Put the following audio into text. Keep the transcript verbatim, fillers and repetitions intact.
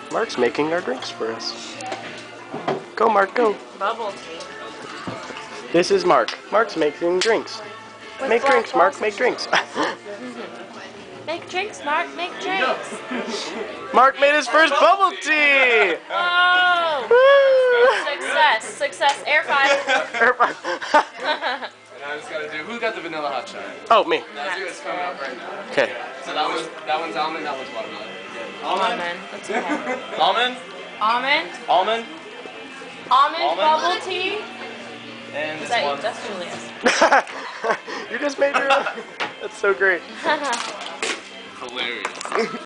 Mark's making our drinks for us. Go, Mark, go. Bubble tea. This is Mark. Mark's making drinks. With Make drinks, Mark, balls. make drinks. Make drinks, Mark, make drinks. Mark made his first bubble tea! Oh! Woo! Success, success. Air five. Air five. And I just gotta do, who's got the vanilla hot shot? Oh, me. That's you, it's coming up right now. Okay. So that was, that one's almond, that one's watermelon. Almond? Almond. That's okay. Almond? Almond. Almond? Almond, Almond. bubble tea. And Is this that one. you? That's Julia's. You just made your own. That's so great. Hilarious.